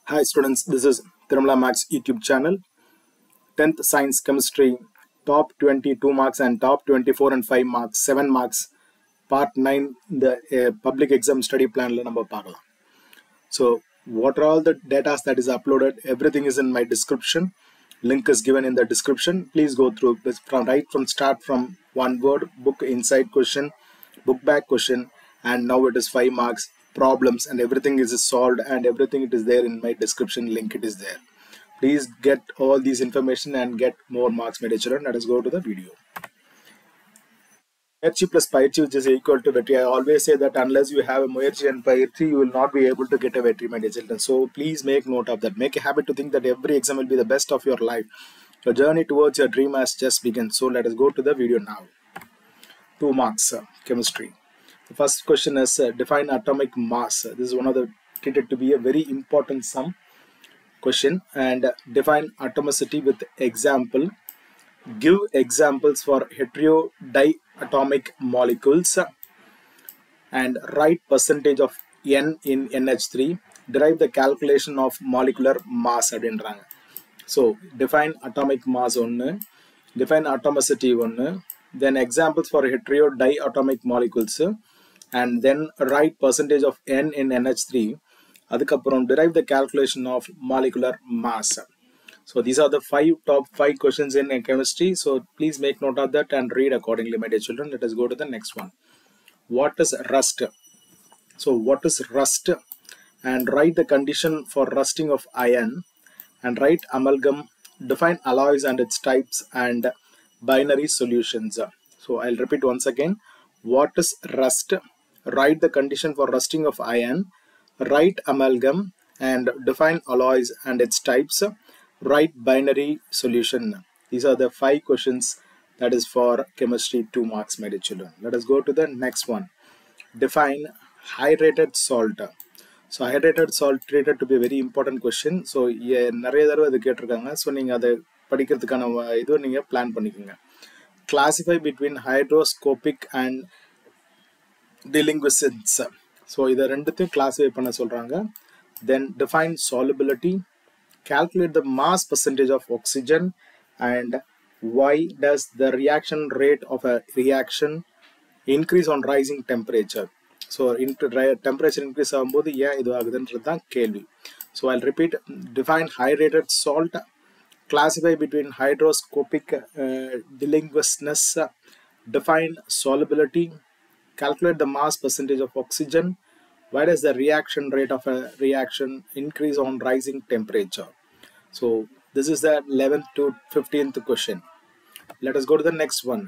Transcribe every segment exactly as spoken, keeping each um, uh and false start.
Hi students, this is Tirumala Max YouTube channel. tenth Science Chemistry, top twenty-two marks and top twenty-four and five marks, seven marks, part nine, the uh, public exam study plan. So, what are all the data that is uploaded? Everything is in my description. Link is given in the description. Please go through this from right from start from one word, book inside question, book back question, and now it is five marks, problems, and everything is solved, and everything it is there in my description link. It is there. Please get all these information and get more marks, my dear children. Let us go to the video. Muerchi plus Paichi, which is equal to Vetri. I always say that unless you have a Muerchi and Paichi, you will not be able to get a Vetri, my dear children. So please make note of that. Make a habit to think that every exam will be the best of your life. Your journey towards your dream has just begun. So let us go to the video now. Two marks, uh, chemistry. The first question is uh, define atomic mass. This is one of the treated to be a very important sum question, and uh, define atomicity with example. Give examples for heterodiatomic molecules and write percentage of N in N H three. Derive the calculation of molecular mass. So define atomic mass one, define atomicity one, then examples for heterodiatomic molecules, and then write percentage of N in N H three. Adukappuram derive the calculation of molecular mass. So these are the five top five questions in chemistry. So please make note of that and read accordingly, my dear children. Let us go to the next one. What is rust? So what is rust? And write the condition for rusting of iron, and write amalgam, define alloys and its types, and binary solutions. So I'll repeat once again. What is rust? Write the condition for rusting of iron, write amalgam, and define alloys and its types, write binary solution. These are the five questions that is for chemistry, two marks, my dear children. Let us go to the next one. Define hydrated salt. So hydrated salt treated to be a very important question. So நிறைய தடவை இது கேட்டிருக்காங்க. So நீங்கள் அதை படிக்கிறதுக்கான இது நீங்கள் plan பண்ணிக்கோங்க. Classify between hydroscopic and delinquescence. So இதை ரெண்டுத்தையும் classify பண்ண சொல்றாங்க. Then define solubility. Calculate the mass percentage of oxygen, and why does the reaction rate of a reaction increase on rising temperature? So into temperature increase ஆகும்போது ஏன் இது ஆகுதுன்றது தான் கேள்வி. So I'll repeat. Define hydrated salt. Classify between hydroscopic uh, delinquescence. Define solubility. Calculate the mass percentage of oxygen. Why does the reaction rate of a reaction increase on rising temperature? So this is the eleventh to fifteenth question. Let us go to the next one.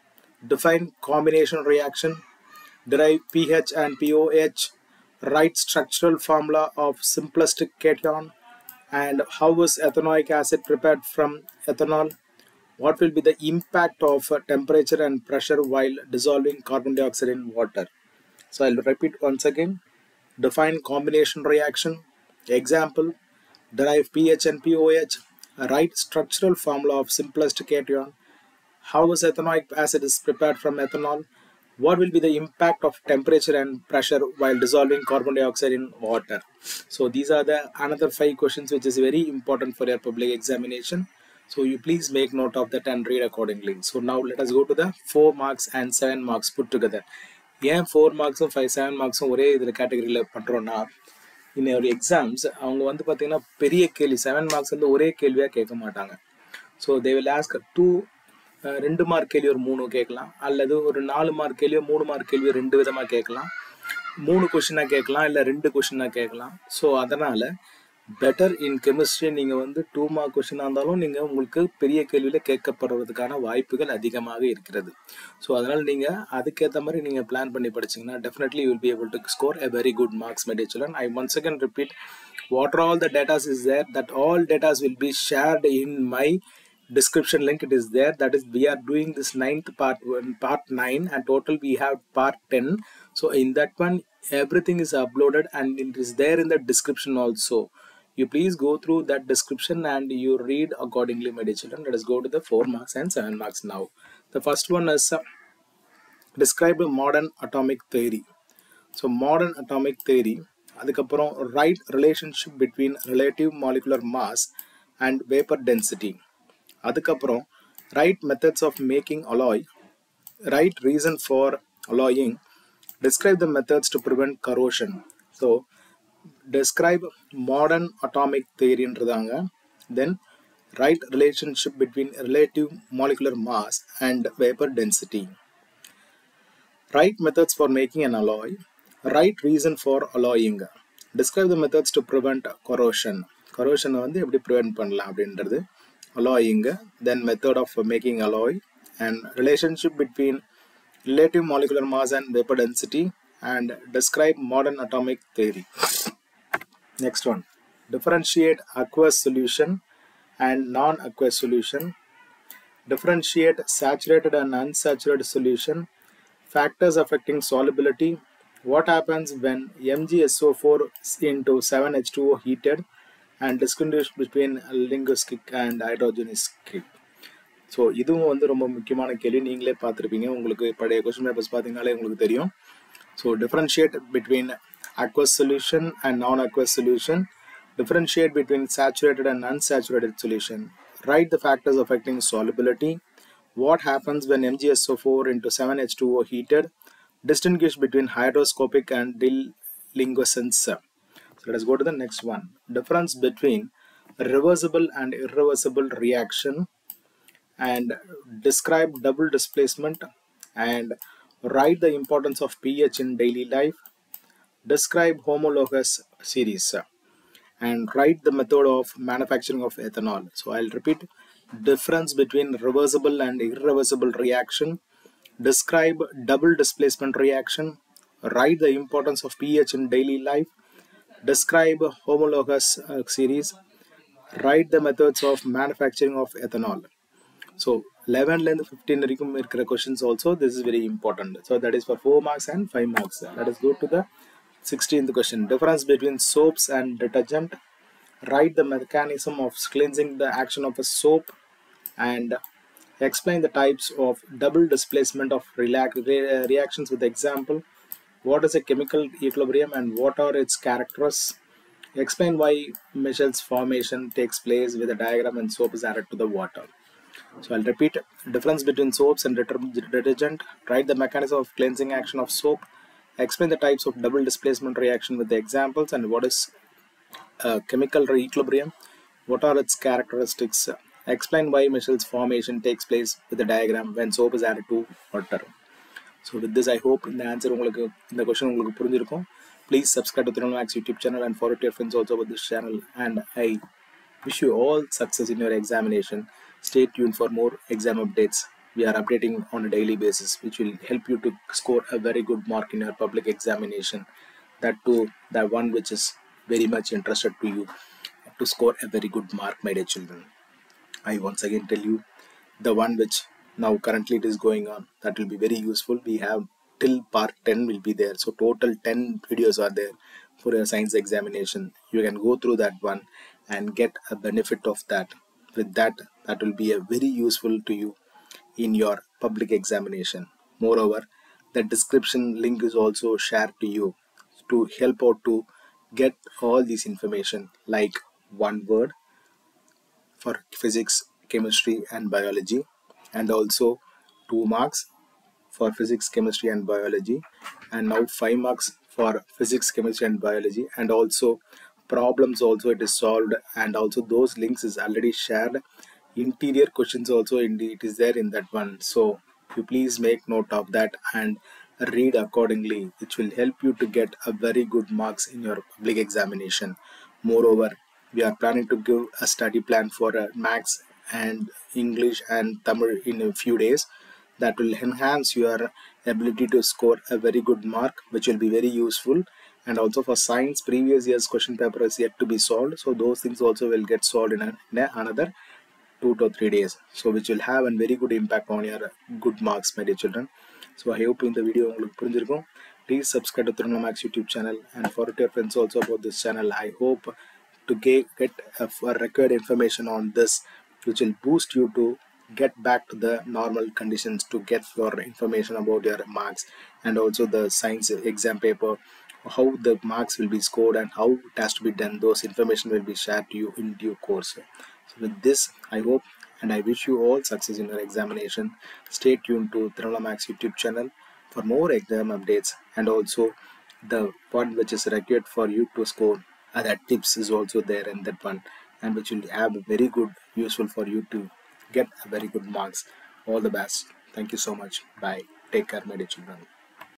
Define combination reaction. Derive pH and pOH. Write structural formula of simplest cation. And how is ethanoic acid prepared from ethanol? What will be the impact of temperature and pressure while dissolving carbon dioxide in water? So I'll repeat once again. Define combination reaction. Example, derive pH and pOH. Write structural formula of simplest cation. How is ethanoic acid is prepared from ethanol? What will be the impact of temperature and pressure while dissolving carbon dioxide in water? So these are the another five questions which is very important for your public examination. So you please make note of that and read accordingly. So now let us go to the four marks and seven marks put together. ஏன் four மார்க்ஸும் five seven மார்க்ஸும் ஒரே இதில் கேட்டகரியில் பண்ணுறோன்னா, இன்னொரு exams அவங்க வந்து பார்த்தீங்கன்னா பெரிய கேள்வி செவன் மார்க்ஸ் வந்து ஒரே கேள்வியாக கேட்க மாட்டாங்க. So they will ask two ரெண்டு மார்க் கேள்வி ஒரு மூணு கேட்கலாம், அல்லது ஒரு நாலு மார்க் கேள்வியோ மூணு மார்க் கேள்வியோ ரெண்டு விதமாக கேட்கலாம், மூணு கொஷினாக கேட்கலாம், இல்லை ரெண்டு கொஷினாக கேட்கலாம். ஸோ அதனால் பெட்டர் இன் கெமிஸ்ட்ரி நீங்கள் வந்து டூ மார்க் கொஷினாக இருந்தாலும் நீங்கள் உங்களுக்கு பெரிய கேள்வியில் கேட்கப்படுறதுக்கான வாய்ப்புகள் அதிகமாக இருக்கிறது. ஸோ அதனால் நீங்கள் அதுக்கேற்ற மாதிரி நீங்கள் பிளான் பண்ணி படிச்சிங்கன்னா definitely you will be able to score a very good marks, my dear children. I once again repeat, what are all the data is there, that all data will be shared in my description link. It is there. That is, we are doing this ninth part one, part nine, and total we have part ten. So in that one everything is uploaded and it is there in the description also. You please go through that description and you read accordingly, my dear children. Let us go to the four marks and seven marks now. The first one is uh, describe modern atomic theory. So modern atomic theory, அதுக்கப்புறம் write relationship between relative molecular mass and vapor density. அதுக்கப்புறம் write methods of making alloy, write reason for alloying, describe the methods to prevent corrosion. So describe modern atomic theory ன்றதாங்க. Then write relationship between relative molecular mass and vapor density. Write methods for making an alloy. Write reason for alloying. Describe the methods to prevent corrosion. Corrosion வந்து எப்படி prevent பண்ணலாம் அப்படின்றது. Alloying. Then method of making alloy and relationship between relative molecular mass and vapor density, and describe modern atomic theory. Next one. Differentiate aqueous solution and non-aqueous solution. Differentiate saturated and unsaturated solution. Factors affecting solubility. What happens when M g S O four into seven H two O heated, and distinguish between linguistic and hydrogenistic. So இதுவும் வந்து ரொம்ப முக்கியமான கேள்வி. நீங்களே பார்த்துருப்பீங்க, உங்களுக்கு பழைய question papers பார்த்தீங்கனாலே உங்களுக்கு தெரியும். So differentiate between aqueous solution and non-aqueous solution. Differentiate between saturated and unsaturated solution. Write the factors affecting solubility. What happens when M g S O four into seven H two O heated? Distinguish between hygroscopic and delinquescence. So let us go to the next one. Difference between reversible and irreversible reaction, and describe double displacement, and write the importance of pH in daily life. Describe homologous series, and write the method of manufacturing of ethanol. So I'll repeat. Difference between reversible and irreversible reaction. Describe double displacement reaction. Write the importance of pH in daily life. Describe homologous uh, series. Write the methods of manufacturing of ethanol. So eleven and fifteen questions also, this is very important. So that is for four marks and five marks. Let us go to the sixteenth question. Difference between soaps and detergent. Write the mechanism of cleansing, the action of a soap, and explain the types of double displacement of re reactions with example. What is a chemical equilibrium and what are its characters? Explain why Michel's formation takes place with a diagram when soap is added to the water. So I'll repeat. Difference between soaps and detergent. Write the mechanism of cleansing action of soap. Explain the types of double displacement reaction with the examples, and what is uh, chemical equilibrium. What are its characteristics? Explain why Michel's formation takes place with the diagram when soap is added to water. So with this, I hope in the answer உங்களுக்கு இந்த question உங்களுக்கு புரிஞ்சிருக்கும். Please subscribe to Trigonomax YouTube channel and forward to your friends also with this channel. And I wish you all success in your examination. Stay tuned for more exam updates. We are updating on a daily basis, which will help you to score a very good mark in your public examination. That too, the one which is very much interested to you to score a very good mark, my dear children. I once again tell you, the one which now currently it is going on, that will be very useful. We have till part ten will be there. So total ten videos are there for your science examination. You can go through that one and get a benefit of that. With that, that will be a very useful to you in your public examination. Moreover, the description link is also shared to you to help out to get all this information, like one word for physics, chemistry and biology, and also two marks for physics, chemistry and biology, and now five marks for physics, chemistry and biology, and also problems also it is solved, and also those links is already shared. Interior questions also indeed it is there in that one. So you please make note of that and read accordingly, which will help you to get a very good marks in your public examination. Moreover, we are planning to give a study plan for uh, Maths and English and Tamil in a few days. That will enhance your ability to score a very good mark, which will be very useful. And also for science, previous year's question paper is yet to be solved, so those things also will get solved in, a, in a another two to three days, so which will have a very good impact on your good marks, my dear children. So I hope in the video உங்களுக்கு புரிஞ்சிருக்கும். Please subscribe to Trigonomax YouTube channel and forward to your friends also about this channel. I hope to get, get a, a record information on this, which will boost you to get back to the normal conditions to get your information about your marks, and also the science exam paper how the marks will be scored and how it has to be done. Those information will be shared to you in due course. So with this, I hope and I wish you all success in your examination. Stay tuned to Tirumala Max YouTube channel for more exam updates, and also the one which is required for you to score, uh, that tips is also there in that one, and which will have a very good useful for you to get a very good marks. All the best. Thank you so much. Bye. Take care, my dear children.